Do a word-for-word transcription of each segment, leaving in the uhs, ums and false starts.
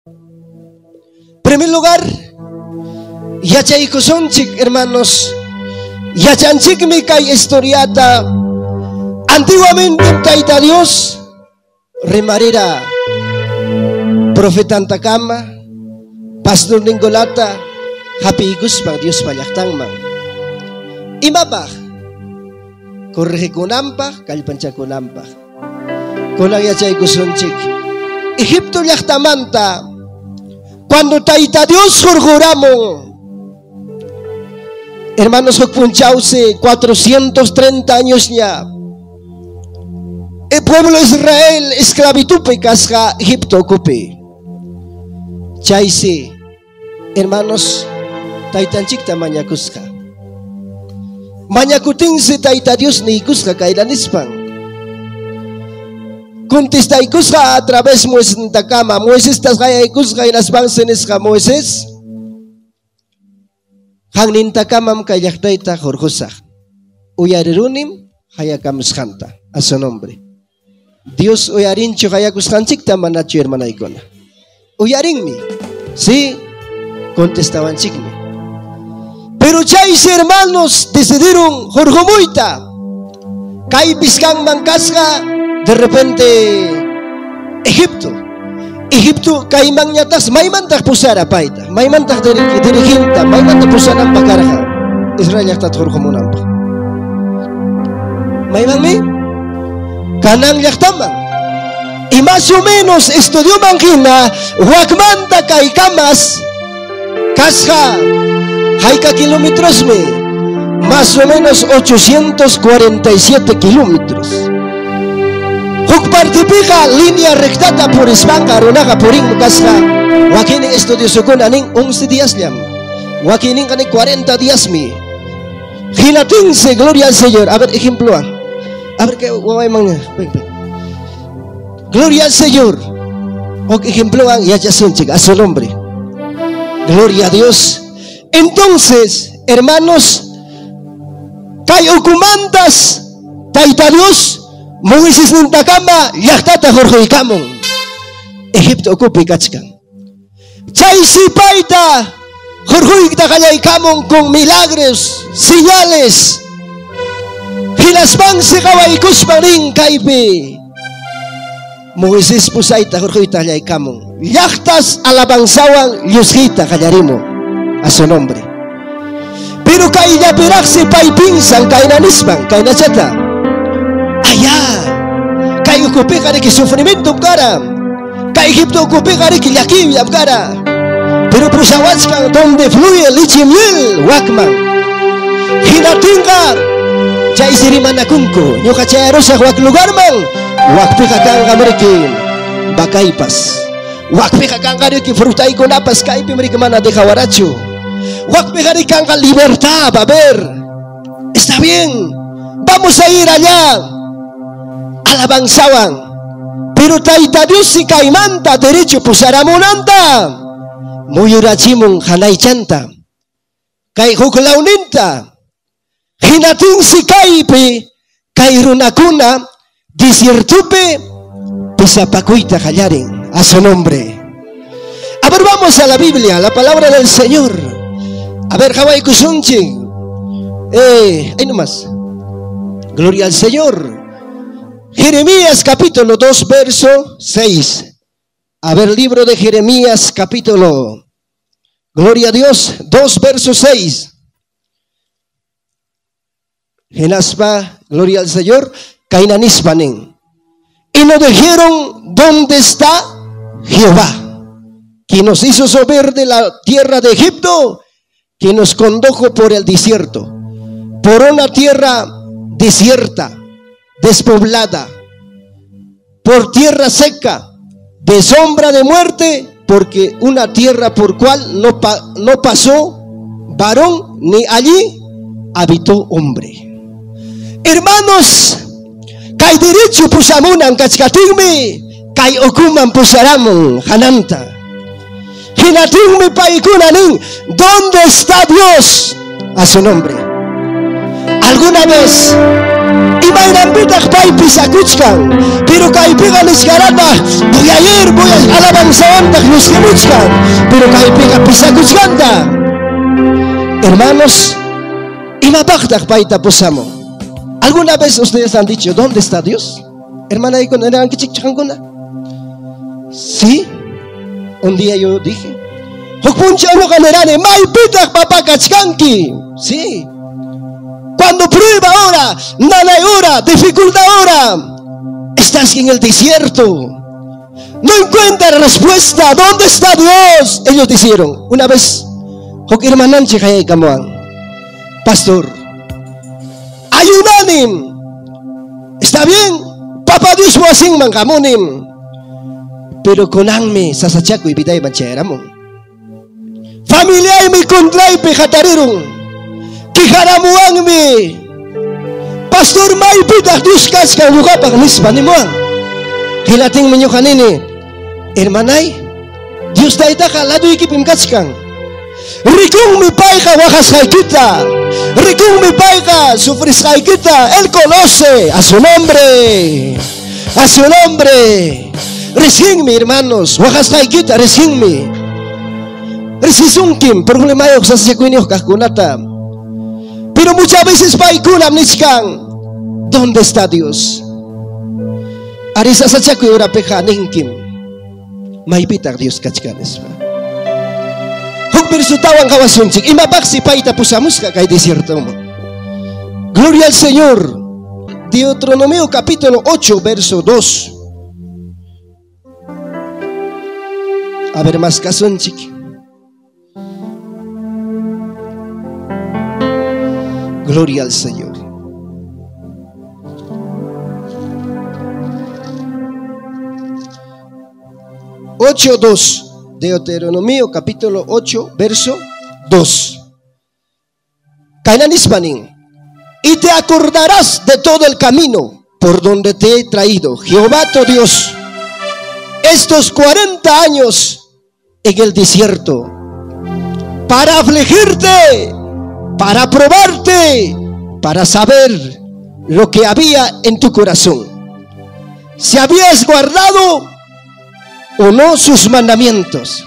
En primer lugar, yachaykusonchik, hermanos, yachanchikmi kay historiata. Antiguamente Tayta Dios rimarira profetanta kama, pastor ningolata, hapiykuspan Dios pallaqtanman. Imapaq corregikunanpaq, kallpanchakunanpaq. Kunan yachaykusunchik, Egipto llaqtamanta cuando Tayta Dios jurjuramon, hermanos, hukpunchawsi cuatrocientos treinta años ya, el pueblo de Israel esclavitupi kasqa Egipto ocupi. Chaysi, hermanos, taytanchikta mañakusqa, mañakutinsi Tayta Dios niykusqa kaylanispan. Contestaykusqa a través Moisés ntakama, Moisés tasqayaykusqa inaspansi nisqa Moisés han nintakamam kay llaqtayta hurqusaq, uyarirunim hayakamusqanta a su nombre. Dios uyarinchu hayakusqanchikta manachu, hermanaykuna? Uyarinmi, sí, contestabanchikmi. Pero chaysi, hermanos, decidieron hurqumuyta kaypis kanman kasqa de repente Egipto. Egipto kayman ñatas maymantaq pusara payta, maymantaq diriginta, maymantaq pusananpaq karqa Israel llaqtata hurqumunanpaq. Maymanmi Canaán llaqtaman. Y más o menos estudió manjina wakmanta kaykamas kasqa hayka kilometrosmi, más o menos ochocientos cuarenta y siete kilómetros. Huk partipika línea rectata por España, ronaga por kasqa wakini estudios sukuna ning once días llam, wakini kani cuarenta días mi. Ginatinse, gloria al Señor. A ver, ejemplo, a ver qué guay manga, gloria al Señor. O ejemplo, ya ya son chicas, a su nombre. Gloria a Dios. Entonces, hermanos, kay okumantas Tayta Dios Moisés nintakama llaqtata hurquykamun Egipto ocupi kachkan. Chaysi payta hurquyta qallaykamun con milagros, señales. Hinaspansi qawaykuspan rin kaypi Moisés pusayta hurquyta qallaykamun llaqtas alabanzawan Diosjita qallarimo a su nombre. Pero kay llapiraqsi pay pinsan kaynanispan kaynachata allá kay ocupi qariki sufrimiento cara, kay Egipto ocupi qariki llakilla cara, pero pusawachkan donde fluye leche y miel wakman. Hinatinqa chaysi rimanakunku ñuqa chayarusaq wak lugarman wakpiqa kanqa mriki bakaypas, wakpiqa kanqa riki frutaykunapas kaypi mriki mana dejawarachu, wakpiqa riki kanqa libertad. A ver, está bien, vamos a ir allá alabanzaban, pero Tayta Dios si kaymanta derecho pusaramunanta muyurachimun hanaychanta kay huklawninta. Hinatin si kaypi kay runakuna desiertupe pisapakuyta qallarin a su nombre. A ver, vamos a la Biblia, la palabra del Señor. A ver, Hawai Kusunchi, eh, ahí nomás, gloria al Señor. Jeremías capítulo dos verso seis. A ver, libro de Jeremías capítulo, gloria a Dios, dos verso seis. Genaspa, gloria al Señor, Cainanispanen. Y nos dijeron, ¿dónde está Jehová, que nos hizo subir de la tierra de Egipto, que nos condujo por el desierto, por una tierra desierta, despoblada, por tierra seca, de sombra de muerte, porque una tierra por cual no, pa, no pasó varón, ni allí habitó hombre. Hermanos, kay derecho pusamunan kachkatingmi, kay okuman pusaramun hananta. Hinatingmi paikunanin, ¿dónde está Dios? A su nombre. ¿Alguna vez Imayran pitak pay pisakuchkan. Pero kaypiqa niskarata voy a ir, voy a alabanzawanta lluskimuchkan. Pero kaypiqa pisakuchkanta. Hermanos, imapaqtaq payta pusamo. ¿Alguna vez ustedes han dicho dónde está Dios? Hermana, ¿y con eran kichikchakanguna? Sí. Un día yo dije, Hokpuncha no ganerane, may pitak papá kachkanki. Sí. Cuando prueba ahora, nanay ahora, dificultad ahora, estás en el desierto, no encuentra la respuesta. ¿Dónde está Dios? Ellos dijeron una vez, Hok hermananche kaya kamuan, pastor, ayunanim. Está bien, papá Dios mo asing mangkamunim, pero konangme sasachaku ibitay mancheramon. Familia y mi contray pejatarirun. Kiharamuangmi pastor may pitak Diyos kas kang luka pag nispanimuang hilating minyo kanini hermanay Diyos dahi ta ka lado ikipim kachkang rikung mipay ka wakas kay kita rikung mipay ka sufris kay kita Él conoce a su nombre a su nombre recién mi hermanos wakas kay kita recién mi resisungkim problema yok sa sikwinyo kakunata. Pero muchas veces paikunam nichkan, ¿dónde está Dios? Arisa sachaku ora peja ningkim. Maipitak Dios kachkanes. Huk bersutawan kawasunchik, imabaksi paita pusamuska kay desierto mo. Gloria al Señor. Deuteronomio capítulo ocho, verso dos. A ver más kasunchik. Gloria al Señor. ocho dos. Deuteronomio capítulo ocho, verso dos. Kainan ispanin. Y te acordarás de todo el camino por donde te he traído, Jehová tu Dios, estos cuarenta años en el desierto, para afligirte, para probarte, para saber lo que había en tu corazón, si habías guardado o no sus mandamientos.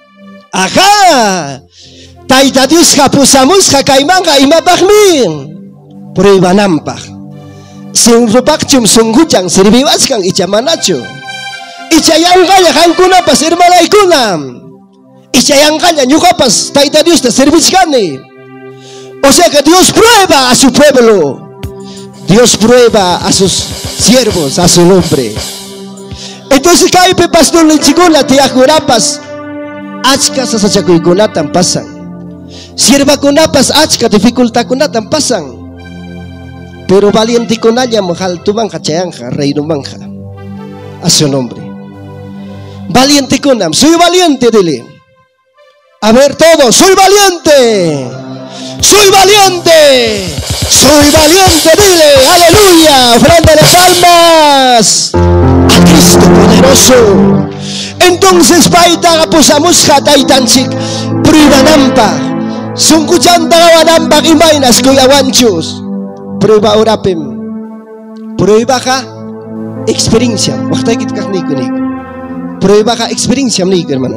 Ajá, taita Dios japusamus jakaimanga imapagmin pruebanampag sin rupakchum sungguchang sirbiwaskan ichamanacho ichayangkaya hankunapas hermanaykunam ichayangkaya ñukapas taita Dios ta servichkani. O sea que Dios prueba a su pueblo. Dios prueba a sus siervos, a su nombre. Entonces kaipe pastor lechiguna tiakurapas achka sasachakuikunatan pasan. Sierva kunapas achka dificultad kunatan pasan. Pero valiente kunaya mahal tumang kachayanja, reino manja. A su nombre. Valiente kunam, soy valiente, dile. A ver todos, soy valiente. Soy valiente, soy valiente, dile, aleluya, ofréndale palmas a Cristo poderoso. Entonces paita pusamos hataitanchik prueba nampa, sungkuchanta gawanampa imainas kuyawanchus, prueba orapem, prueba ka experiencia, wakta kit kaknik prueba ka experiencia mnik hermano.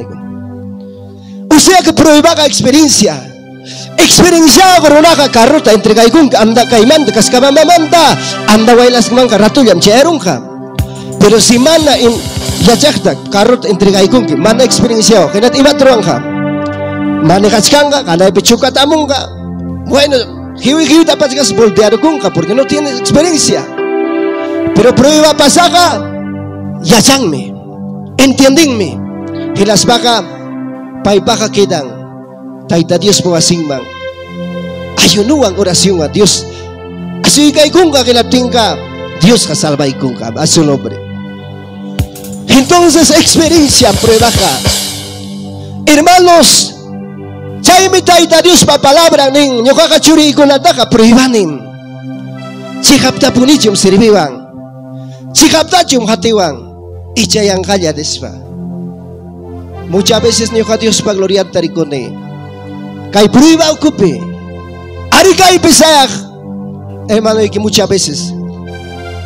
O sea que prueba ka experiencia. Experiencia corona carrota entrega ikun anda kaiman kas kamamamanta anda wailas man karatu yam cherunka. Pero si mana in yachakta carrot entrega ikun mana experiencia kenat ibatruanga. Mana kachkanga kana pechuka tamunga. Bueno, hiwi hiwi dapat kas voltear kunka porque no tiene experiencia. Pero prueba pasaga yachangme. Entiendenme. Que las vaca paipaja quedan. Taita Dios po asingmang ayunuang oración a Dios así kay kunga kinatingka Dios kasalbay kunga a su nombre. Entonces experiencia prueba ka hermanos chaymi taita Dios pa palabra ning nyokakachuri ikunataka pruebanim chikapta punichum sirviwang chikapta chum hatiwang ichayang kaya despa. Muchas veces nyoka Dios pa glorian tarikone kay prueba ocupe. Ari kay pesayak. Hermano, y que muchas veces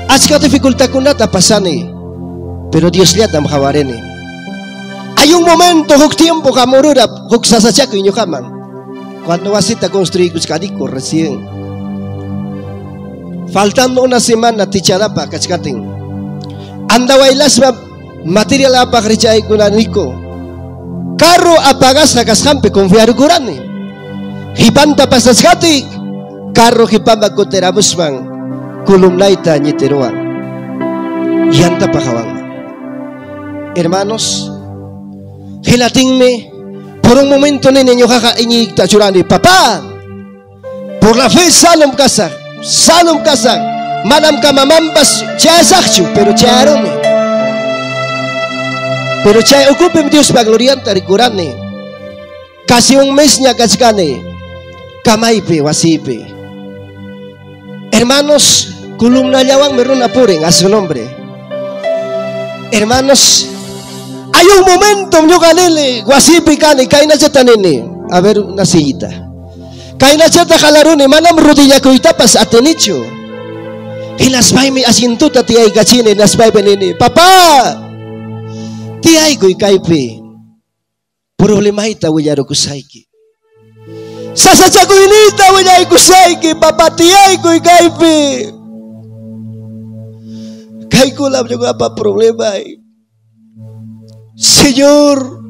Aska dificultad kunata pasani, pero Dios lihat am hawareni. Hay un momento, huk tiempo kamurura, huk sasachaku inyo kaman. Cuando vas a construir kuskadiko recién. Faltando una semana ticharapa kachkating. Anda wailas material apa kerjai kunaniko. Carro apagas nakas hampe confiar kurani. Hipanta pasas kati. Carro hipamba koterabusman. Kulum naita nyiteruan. Yanta pakawang. Hermanos, gelatinme. Por un momento nene nyo kakainyi tachurani. Papá, por la fe salom kasar. Salom kasar. Manam kamamambas chasakchu, pero charone. Pero chay ocupem Dios paglorianta rikurane. Casi un mes nya kachkane. Kamaipe wasipe. Hermanos, kulumna llawang meron apuren a su nombre. Hermanos, hay un momento yo ganele wasipe kane kaina chata nene. A ver una sillita. Kaina chata jalarune manam rodilla koitapas atenicho. Y las baime asintuta tiay gachine las baime nene. Papá, tiay koy kaipe. Problema ita wiyaro kusaiki. Sasachaku inita wiyay kusaiki. Papá tiay koy kaipe. Kay kulam yung apa problema ay. Señor,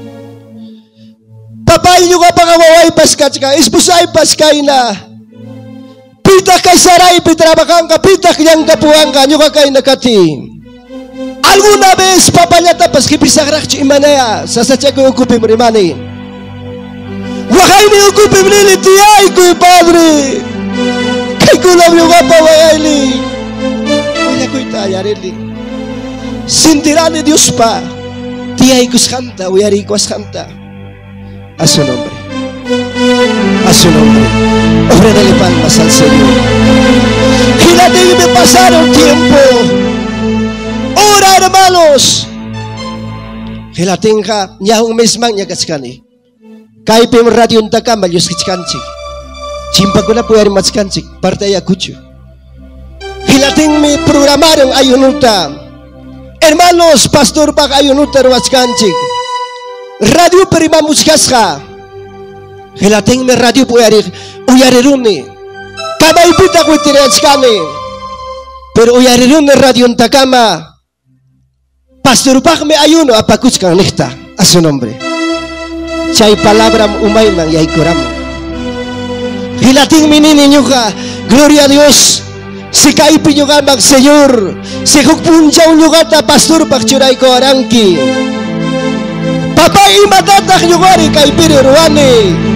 papá yung apa kawaway paskat ka. Ispusay paskay na. Pita kay saray pitrabakang ka. Pita kayang kapuang ka. Yung kay nakati. Alguna vez papanya tapas kipisagrak imanaya sasacha ko ukupim rimani. Wakay ni ukupim nili tiyay ko padre. Kay kulam yung apawayali. Kaya ko itayarili. Sintirani Dios pa. Tiyay ko skanta, uyari ko skanta. A su nombre. A su nombre. Ofrédale palmas al Señor. Fíjate que me pasaron tiempo. Ora, hermanos. Que la tenga ya un mes man ya kachkani. Kaipim radio untakam malyos kachkanchi. Chimpa ko na po yari machkanchi. Parte ya kucho. Que la tenga me programaron ayunuta. Hermanos, pastor pak ayunuta ruachkanchi. Radio perima muskasha. Que la tenga me radio po yari uyariruni. Kamay pita ko itirachkani. Pero uyariruni radio untakama. Pastor Pak me ayuno apakuchkan nechta a su nombre. Chay palabra umay man yay kuram. Hilating minini nyuka, gloria a Dios. Si kaipi nyuka mag Señor, si hukpunjaw nyuka ta Pastor Pak churay ko arangki. Papa imatatak nyukari kaipiri ruane.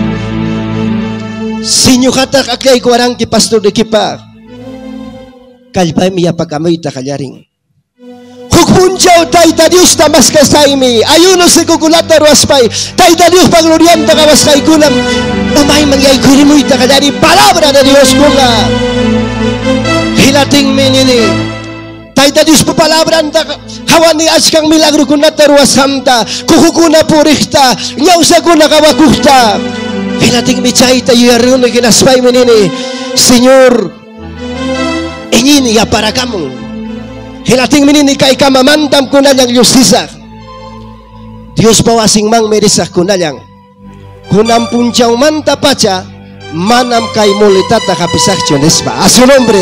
Si nyuka tak akyay ko arangki Pastor de kipa. Kalpay miya pagamoy ta kalyaring. Hukpunjaw taita Dios tamas kasaimi. Ayuno si kukulata ruaspay. Taita Dios paglorianta kawas kay kulam. Umay mangyay kurimuy ta kalyari. Palabra de Dios kula. Hilating minini. Taita Dios po palabra anta hawan ni askang milagro kunata ruasamta. Kuhukuna purikta. Nyausa kuna kawakukta. Hilating michay tayo yaruno kinaspay minini. Señor, ingin ya para kamu. Hilating minini kay kamamantam kunalang justisa. Dios pawasing mang merisak kunalang. Kunam punchaw manta pacha, manam kay mulitata kapisakcho nespa. A su nombre.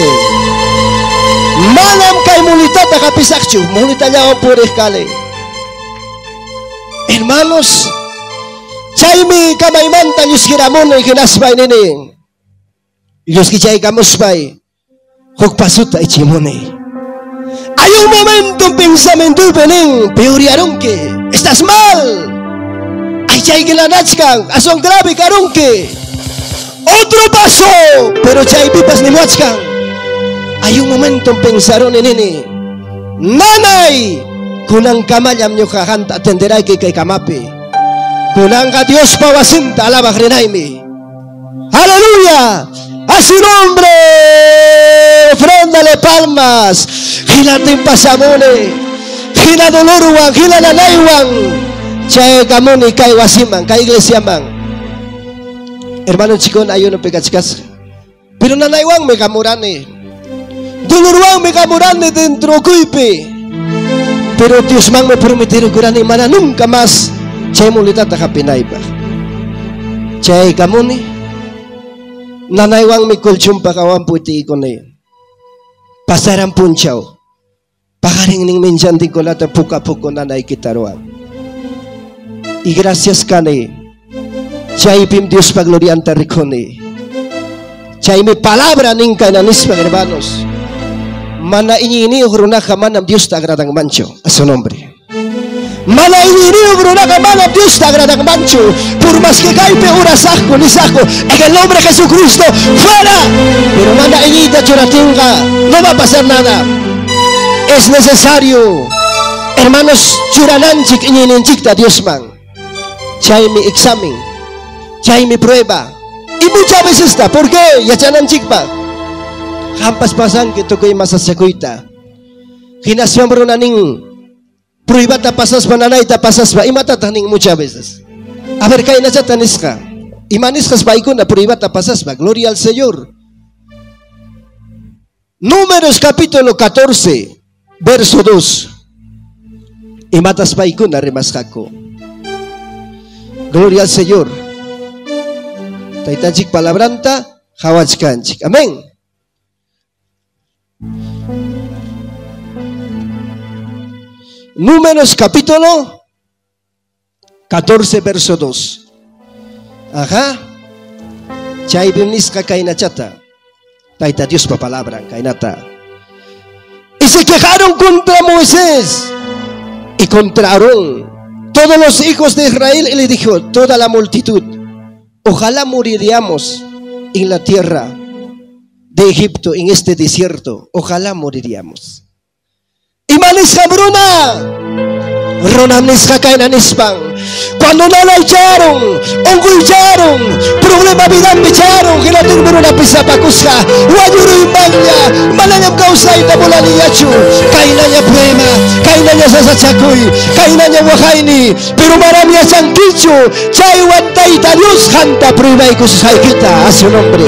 Manam kay mulitata kapisakcho. Mulitanya o purih kali. Hermanos, chaymi kamay manta yus kiramon ay kinasbay nini. Yus kichay kamuspay. Hukpasuta ichimone. Hay un momento en pensamiento pening, peoriaron que estás mal. Ay, chay que la nachkan, asón grave caron que otro paso, pero chay pipas ni muachkan. Hay un momento en pensaron en nene, nanay, kunang kamayam nyo kakanta atenderay kay kay kamapi. Kunang ka Dios pawasinta alaba krenaimi. Aleluya. A su nombre, ofréndale palmas. Gila timpasamone, gila doloruan, gila nanaywan. Chay kamuni kay wasiman, kay iglesia man. Hermano chikon ayuno pekachkas. Pero nanaywan me kamurane. Duluruang me kamurane dentro kuipe. Pero Dios mang me prometieron kurani mana nunca más. Chay mulita takapinay ba. Chay kamuni. Nanaywang mi kulchumpa kawan puti ikone. Pasaran punchaw. Pakaring ning minjan di ko lata puka-puko nanay kitaruan. Y gracias kane. Chay pim Dios paglorianta rikone. Chay mi palabra ning kananispa hermanos. Mana ini ugruna kamanam Dios te agradang mancho a su nombre. Mana ini ugruna kamanam Dios te agradang mancho. Por más que caipe ura saco ni saco, en el nombre de Jesucristo fuera. Pero mana ini te churatinga, no va a pasar nada. Es necesario, hermanos, churananchik ini ninchik ta Dios man. Chay mi examen, chay mi prueba. Y muchas veces está, ¿por qué? Ya chananchik pa. Hampas pasan que tokoy masasakuita. Hinasyon bro naning prueba ta pasas pa nanay ta pasas pa. Imata taning muchas veces. A ver, kay na tanis ka. Imanis kas pa ikon na prueba ta pasas pa. Gloria al Señor. Números capítulo catorce, verso dos. Imatas pa ikon na rimaskako. Gloria al Señor. Taitanchik palabranta, hawachkanchik. Amén. Números capítulo catorce, verso dos. Ajá. Chay bimniska kaina chata. Taita Dios pa palabra kainata. Y se quejaron contra Moisés y contra Aarón. Todos los hijos de Israel, y le dijo toda la multitud: ojalá moriríamos en la tierra de Egipto, en este desierto. Ojalá moriríamos. Y manis cabrona. Ronamnis kakainan ispang. Cuando no la echaron, onguicharon, problema bidang bicharon, kinating biro na pisapakuska, wajuro imanya, malayam kausay na mula niyachu, kaina niya prema, kaina niya sasachakoy, kaina niya wakaini, pero marami niya siyang kicho, chay wantay ta Dios, hanta prema ikusay kita, a su nombre.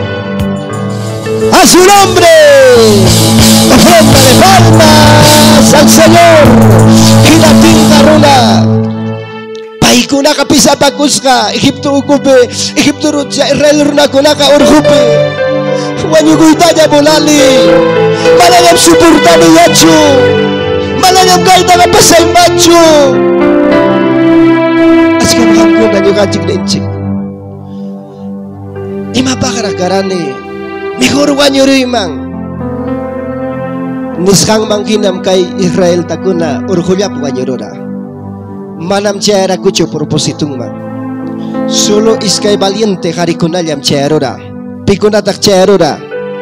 A su nombre, ofrenda de palmas al Señor. Kinating karuna paikuna kapisa pakuska Egipto ukupe Egipto rutya Israel runa kunaka urhupe wanyuguita ya bolali malayam suportani yachu malayam kaita kapasay machu askan hamkun na nyugachik nenchik ima pakarakarane mejor wanyurimang niskang mangkinam kay Israel takuna urhulyap wanyurora. Manam chayara kucho propósito man. Solo iskay valiente harikunalyam chayarora. Pikunatak chayarora.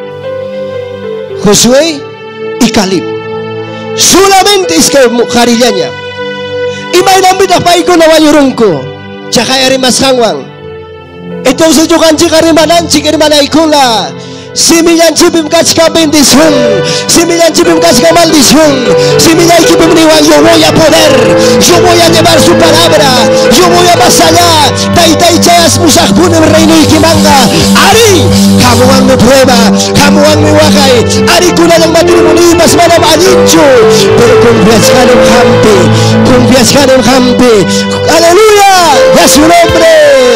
Josué y Caleb. Solamente iskay harillaña. Y maynambita paikuna wanyurunko. Chakayari maskangwang. Entonces yo kanchi karimananchi karimanaykunla. Si mi yanchipim kachka bendición, si mi yanchipim kachka maldición, si mi yanchipim niwan, yo voy a poder, yo voy a llevar su palabra, yo voy a más allá. Taitai chayas musakpunem reino ikimanga. Ari, kamuan me prueba, kamuan me wakay. Ari kuna ng matrimonio mas manam alincho, pero confiaskan en hampe, confiaskan en hampe. Aleluya, a su nombre.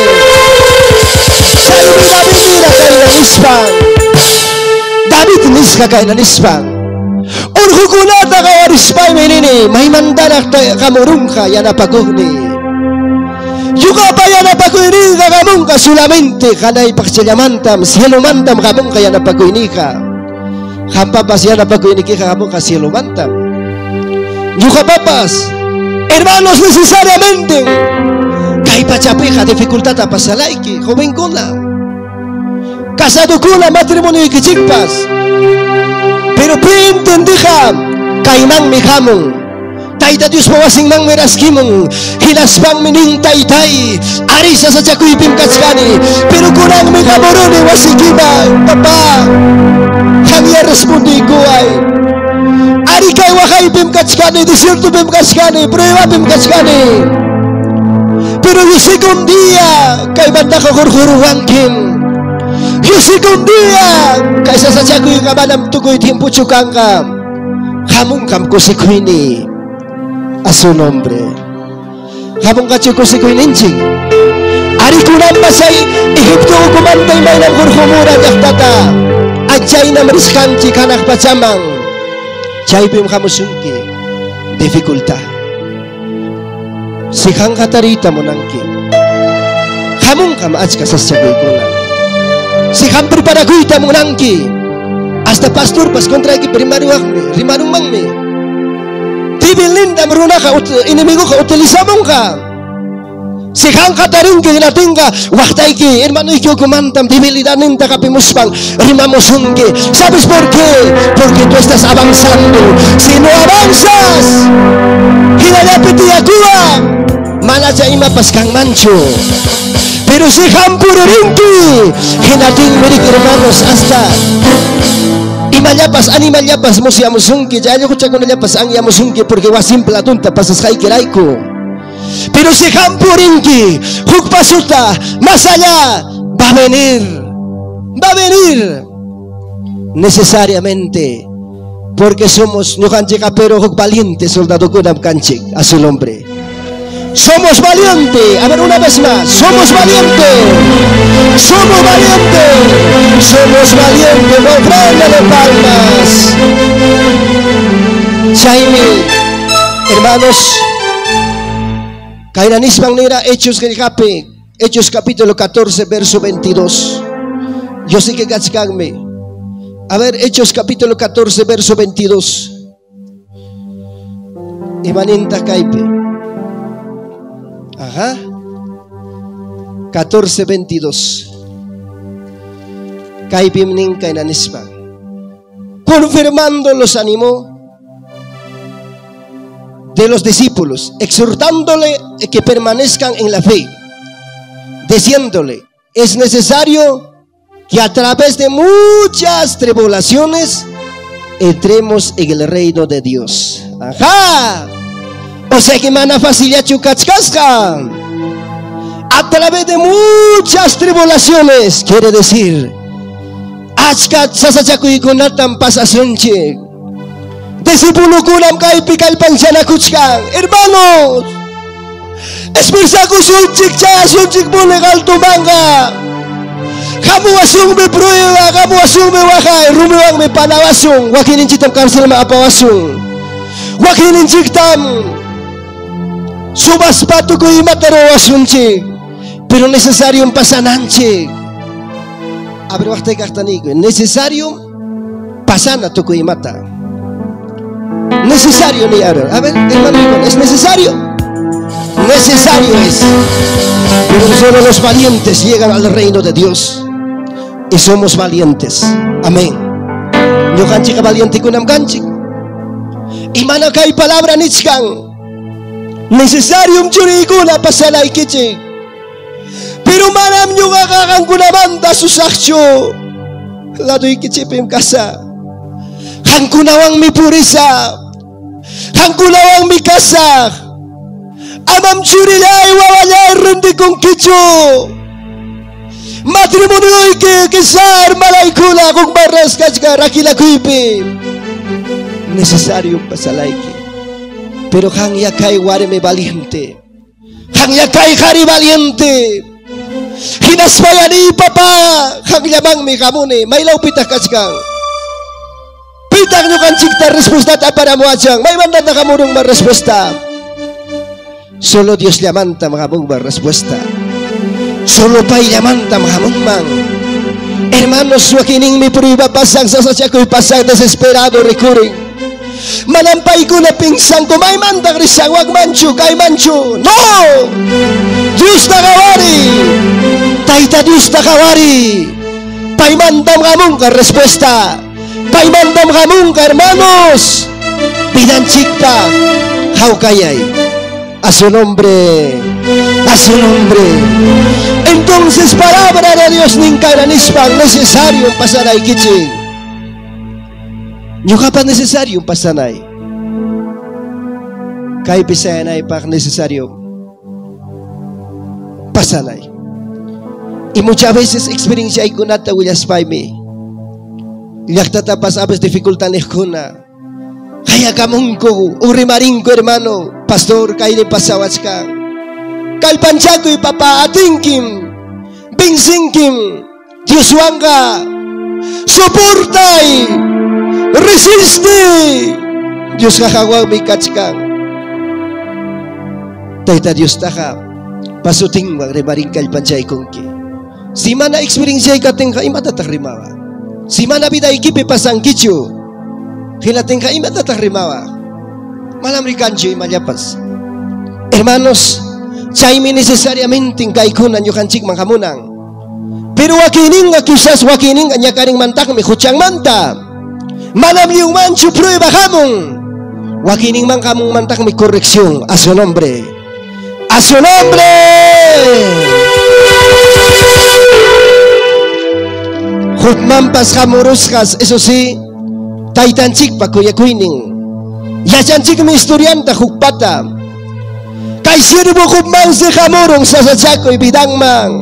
Salve David na kayo ispang. David niska kay nanispang. Urho kunata kawarispay menini. May mandanak kamurungka yana pagugni. Yuka pa yana pagugni ka kamungka solamente kanay paksyamantam. Cielo mantam kamungka yana pagugni ka. Hampapas yana pagugni ka kamungka cielo mantam. Yuka papas. Hermanos, necesariamente kay pachapeja dificultad a pasalaiki. Joven kuna. Casado con la matrimonio y kichikpas. Pero pintendija kainang mi hamon. Taita Dios mawasing mang meraskimon. Hinaspang mining taytay. Arisa sa chakuipim kachkani. Pero kunang mi kamorone wasikima. Papa, kami respondi ko ay. Ari kay wakay pim kachkani. Desierto pim kachkani. Prueba pim kachkani. Pero yo sé que un día kay banda ka kurkuruwangkin. Yusikong dia kaysa sa tiyagoy nga manam tugoy tiempo chukang ka hamong kam kusikoy ni aso nombre hamong kacho kusikoy ninching ari kunam basay Ehipto kumantay may ng kurkumura yaktata ajay na mariskanchi kanak pachamang chay bim kamusungki dificultad sikang katarita mo nangki hamong kam achka sa tiyagoy ko lang sikang preparaguita mo nangki hasta pastor pas kontra ki primario akme rimarung mangme tibilin da maruna ka inimigo ka utilizamong ka sikang kataring ki nating ka waktay ki hermano ikyo kumantam tibilidanin ta kapimuspang rimamosungi sabes por qué porque tú estás avanzando si no avanzas hinalapiti akuwa malaja ima pas kang mancho pero si hampuro rinki hinating mirik hermanos hasta imalyapas animalyapas mo siya musungki jayo ko tiyago nalyapas ang yamusungki porque wasimple atunta pasas kay kiraiko pero si hampuro rinki hukpasuta más allá va a venir va a venir necesariamente porque somos no canche pero huk valiente soldado kunam canche a su nombre. Somos valientes, a ver una vez más, somos valientes, somos valientes, somos valientes, no de palmas. Jaime, hermanos, Kairanismang nira, Hechos Gericape, Hechos capítulo catorce, verso veintidós. Yo sé que gachkangme. A ver, Hechos capítulo catorce, verso veintidós. Imaninta Kaipe. Ajá. catorce veintidós. Kaipim ning kainanispa. Confirmando los ánimos de los discípulos, exhortándole que permanezcan en la fe, diciéndole, es necesario que a través de muchas tribulaciones entremos en el reino de Dios. Ajá. O sea que mana fasilia chukachkasca. A través de muchas tribulaciones, quiere decir, achkat sasachakuy kunatan pasasunche. Discípulo kunam kay pikal pansana kuchkan. Hermanos, esmirsa kusunchik cha sunchik bulegal tumanga. Kamu asung me prueba, kamu asung me wakay, rumiwang me panawasung, wakinin chitam karsel maapawasung. Wakinin chiktam subas patu ko imataro asunchi, pero necesario un pasananche. A ver, wakte kartanigo, necesario pasana tu ko imata. Necesario ni ahora. A ver, hermano, es necesario. Necesario es. Pero solo los valientes llegan al reino de Dios. Y somos valientes. Amén. Yo canchica valiente kunam canchic. Y mana kay palabra nichkan. Necesario un churikuna pasalay kichi. Pero manam nyo kakakang kunamanda susakcho. Ladoy kichipim kasa. Hang kunawang mi purisa. Hang kunawang mi kasa. Amam churilay wawalay rendi kong kicho. Matrimonio que kisar malay kuna kung barras kachka rakila kuipi. Necesario pasalay ki. Pero hang yakay warme valiente. Hang yakay hari valiente. Hinasmayani papa. Hang yamang mi kamune. May law pitah kachkang. Pitah nyo kan chikta respuesta ta para mo achang. May bandan na kamurong respuesta. Solo Dios llamanta makamong respuesta. Solo pa'y llamanta makamong mang. Hermanos, wakining mi prueba pasang sa sasya ko'y pasang desesperado recurring. Manampay ko na pingsang ko may mandang risang wag mancho kay mancho. No! Diyos na kawari. Taita Diyos na kawari. Paimandam kamong ka respuesta. Paimandam kamong ka hermanos. Pinanchikta. How kayay? A su nombre. A su nombre. Entonces palabra de Dios ning kairanispan necesario pasanay kiching. Nyo kapan necesario pasanay. Kay pisanay pak necesario pasanay. Y muchas veces experiencia hay con ata willas paimi. Yaktata pasabas dificultades kuna. Kaya kamunko, urimarinko hermano, pastor kaile pasawachka. Kalpanchaku y papa atinkim, binsinkim, Dios wanga, soportai, resiste. Dios kakawag may kachkang. Taita Dios taha, pasuting wang rimaring kalpanchay kongki. Si mana experience ay katingka imatatagrimawa. Si mana vida ikipe pasang kichu, hilatingka imatatagrimawa. Malamri kancho imalyapas. Hermanos, chaimi necesariamente kaikunan yung kanchik mangkamunang. Pero wakining akusas wakining anyakaring mantak mi kuchang manta. Malamliung mancho prueba kamong. Wakining mangkamong mantak mi koreksyon a su nombre. A su nombre. Hutmampas kamuruskas, eso sí, taitanchik pa kuya kuining. Yachanchik mi estudianta hukpata. Kay sirbo hukman si kamurong sa satsako ibidang mang.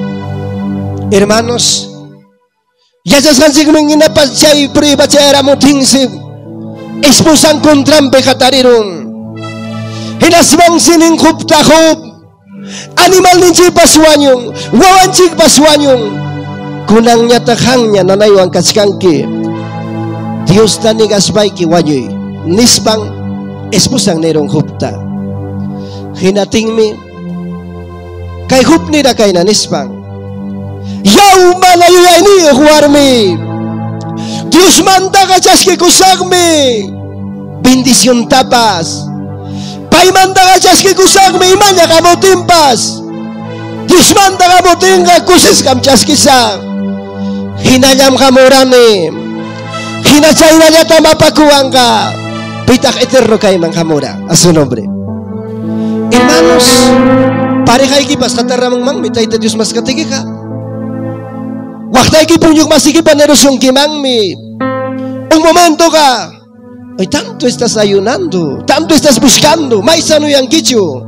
Hermanos, yachanchik mi nginapatsay priba chay ramuting esposan kontrampe katarirong. Hinasbang sining hupta hup. Animal ninchi paswanyong, wawanchik paswanyong. Kunang niya takhang niya nanayawang katskangki. Diyos na nigasbay ki wanyoy. Nispang espusang nerong hupta. Hinating mi. Kay hup nila kay na nispang. Yaw malayoy ni huwarmi. Diyos manda ka chaski kusagmi. Bendisyon tapas. Pay manda ka chaski kusagmi. Imanya ka mo timpas. Diyos manda ka mo tinga kusis kam chaski sa. Hinanyam kamurani. Hinachay na niya tamapakuang ka. Pitak eterno kay mang kamura. A su nombre. Hermanos, pare kay kipas kataramang mang mitay ta Diyos mas katigi ka. Waktay kipunyok masikipan nerosong kimang mi. Un momento ka. Ay, tanto estás ayunando. Tanto estás buscando. May sano yang kicho.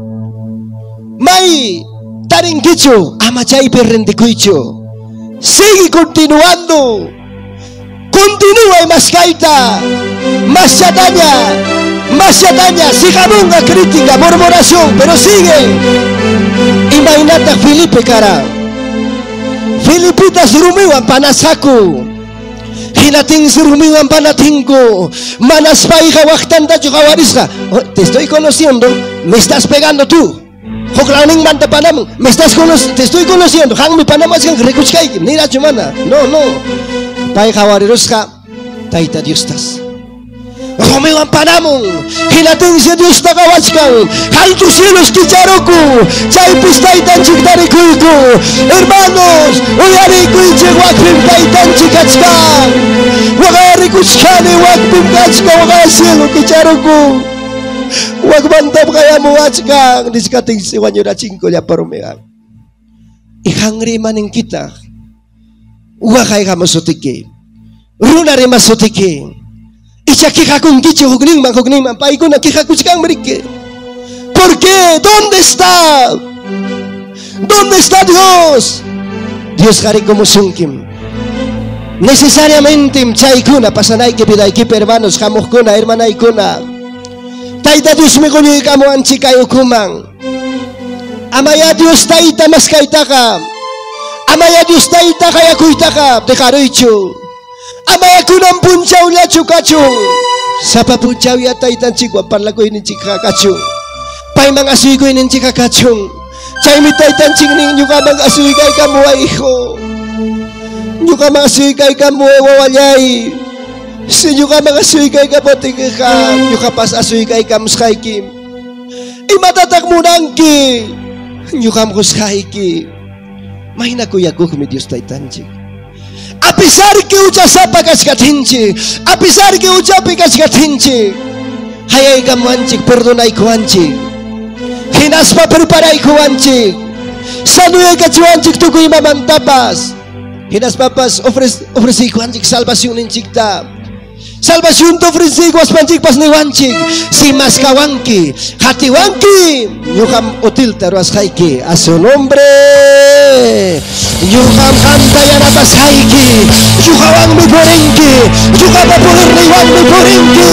May taring kicho. Amachay perrendikuicho. Sigue continuando. Continúa y más kaita. Más chatanya. Más chatanya. Si jamunga crítica, murmuración. Pero sigue. Imagínate Felipe cara. Filipitas rumiwan panasaku. Hinating si rumiwan panatingko. Manas pa ikawaktan tayo kawaris ka. Oh, te estoy conociendo. Me estás pegando tú. Hoklaning manta panam, me estás conociendo, te estoy conociendo. Hang mi panamas kang rekuchkay, ni rachumana. No, no. Pai kawariros ka, taita Diostas. Romewan panamong, hinating si Dios na kawachkang. Halto cielos kicharoku, chay pistay tanchik darikuiku. Hermanos, uyari kuichik wakpim taitan chikachkang. Wakari kuchkani wakpim kachka, wakari cielo kicharoku. Wag mantap kaya mo watchkang diskating si wanyo na chingko ya parumeang. Ikangri maning kita. Uwa kay ka masutiki. Runa rin masutiki. Ichaki ka kung kichi hugning man hugning man paiko na kikakuchkang marike. ¿Por qué? ¿Dónde está? ¿Dónde está Dios? Dios kari como sungkim. Necesariamente chay kuna pasanay que piday que hermanos kamo kuna hermanay kuna. Taita Dios me kunyoy kamo ang chikayo kumang. Amaya Dios taita mas kaita ka. Amaya Dios taita kaya kuita ka. Dekaroicho. Amaya kunang punchaw la chukachong. Sa papunchaw ya taitan chikwa parlagoy ni chika kachong. Pay mga asuigoy ni chika kachong. Chay mi taitan chingning nyo ka mga asuigay ka mo ay iho. Nyo ka mga asuigay ka mo ay wawalyay. Sinyo ka mga suigay ka pating ka. Nyo ka pas asuigay ka muskay kim. Imatatak mo nangki. Nyo ka muskay kim. Mahina kuya ko kumi Diyos taitanchik. A pesar que ucha sapa kaskatinchik. A pesar que ucha pikaskatinchik. Hayay ka mo anchik. Perdonay ko anchik. Hinas pa preparay ko anchik. Sanuyay ka chuanchik tukoy mamantapas. Hinas papas ofresi ko anchik salvasyon ninchik ta. Salvación te ofrecí guaspanchik pas ni wanchik. Si mas kawanki, hatiwanki. Nyukam util taruas haiki. A su nombre. Yuham hanta yana pasaiki, yuhawan mi porenki, yuhapa poder riwan mi porenki.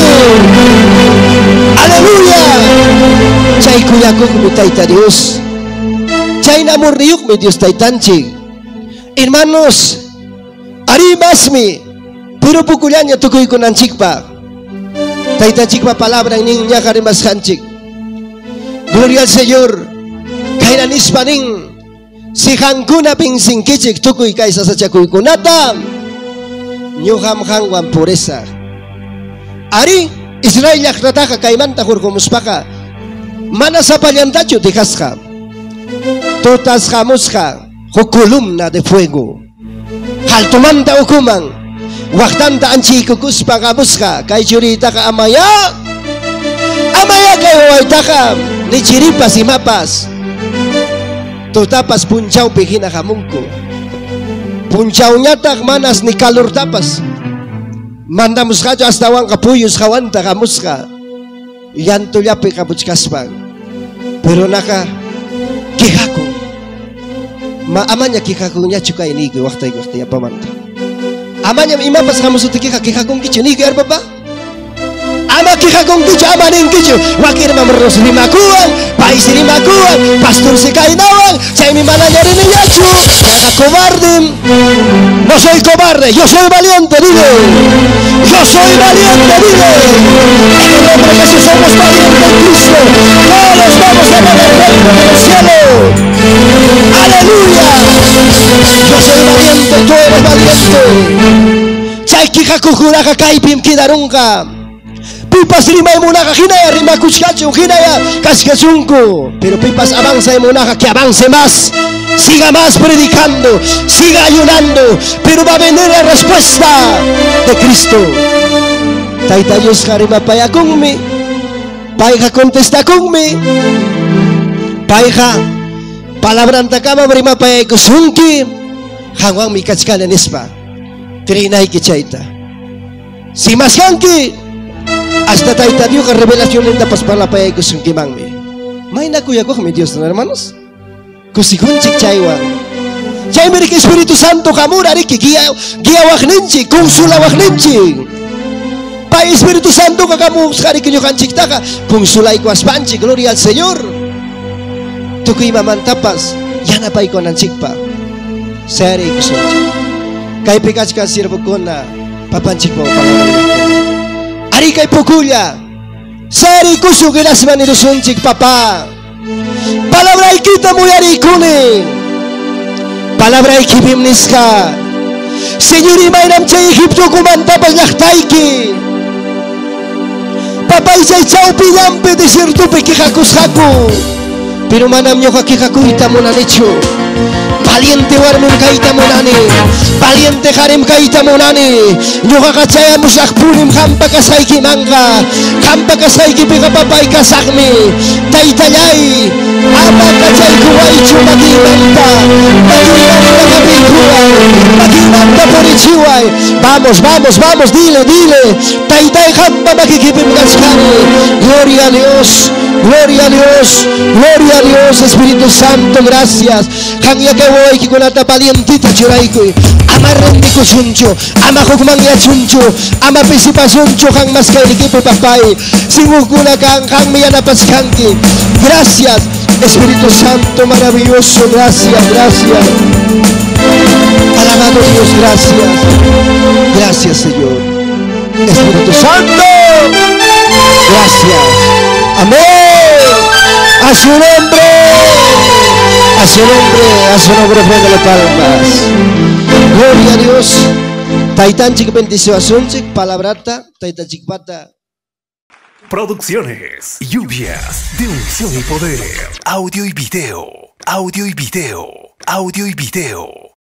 Aleluya. Chay kuyakuk mi taita Dios. Chay namurriuk mi Dios taitanchik. Hermanos, ari masmi, pero pukullanya tukuy kunanchikpa. Taitanchikpa palabra ning nyakari maskanchik. Gloria al Señor. Kailan ispaning si hangkuna pingsing kichik tukuy kaysa sa chakuy kunata. Nyuham hangwan pureza. Ari Israel yakrataka kaymanta hurkumuspaka. Mana sa palyantacho tikaska. Totas hamuska. Columna de fuego. Haltumanta ukuman. Waktanta anchi kukuspa kamuska. Kay churita ka amaya. Amaya kay waitaka. Ni chiripas imapas. Tutapas punchaw pihina kamungko. Punchaw nyatak manas ni kalor tapas. Mandamos kayo hasta wang kapuyos kawanta kamuska. Yan tulyapi kabuchkaspang. Pero naka kihako. Maamanya kikakunya chuka ini ke waktu waktu apa manta. Amanya imapas kamu suti kika kikakung kicu ni ke apa? Ama kikakung kicu ama ning kicu. Wakir mameros lima kuang, pais lima kuang, pastor si kainawang, cai mi mana nyari ni nyacu. Naka cobarde. No soy cobarde, yo soy valiente, dile. Yo soy valiente, dile. En el nombre de Jesús somos valientes en Cristo. Todos vamos a ver el reino del cielo. Aleluya. Yo soy valiente, tú eres valiente. Chay kikakujuraka kaipim kidarunga. Pipas rima emunaka hinaya rima kuchkachu hinaya kaskachunku. Pero pipas avanza emunaka que avance más. Siga más predicando, siga ayunando, pero va a venir la respuesta de Cristo. Taita Dios harima paya kunmi, paija contesta kunmi, paija palabra antakama brima paya kusunki, hangwang mi kachkana nispa, trinay kichaita. Si mas hanki, hasta taita Dios revelación lenta pas para paya kusunki mangmi. May nakuya ko mi Dios, no hermanos. Kusikunchik chaywan. Chay mirik Espíritu Santo kamura riki guía guía wajninchi, consula wajninchi. Pa Espíritu Santo kakamu skari kinyokanchik taka, consulay ko aspanchi, gloria al Señor. Tukuy mamantapas, yana pay ko nanchikpa. Sari kusunchik. Kay pikachka sirvo ko na papanchik po palabra. Ari kay pukuya. Sari kusugilas manirusunchik papa. Palabra ikita muyari kuni. Palabra ikibim niska. Señor imaynam chay Egipto kumantapas ñaqtayki. Papay chay chawpi llampi desiertupi kijakushaku. Pero manam ñoqa kijakuyta munanichu. Valiente warmim kayta munani. Valiente harem kayta munani. Ñoqa kachayamush purim hampa kasayki manga. Hampa kasayki pika papay kasakmi. Taytallay. Ama kachayku waychu makimanta. Makimanta kapikuay. Makimanta porichiway. Vamos, vamos, vamos, dile, dile. Taytay hampa makikipim kaskani. Gloria a Dios. Gloria a Dios. Gloria a Dios. Espíritu Santo, gracias. Hangya que voy que con la valientita churaikui. Ama rendi kusuncho. Ama hukmangya chuncho. Ama pisipasuncho hang mas kay equipo papay. Singukuna kang hang miyana paskanki. Gracias. Espíritu Santo maravilloso, gracias, gracias. Alabado Dios, gracias. Gracias, Señor. Espíritu Santo, gracias. Amén. A su nombre, a su nombre, a su nombre, ofréndale palmas. Gloria a Dios. Taitanchik bendición asunchik, palabrata, taitanchik pata. Producciones, lluvias de unción y poder, audio y video, audio y video, audio y video.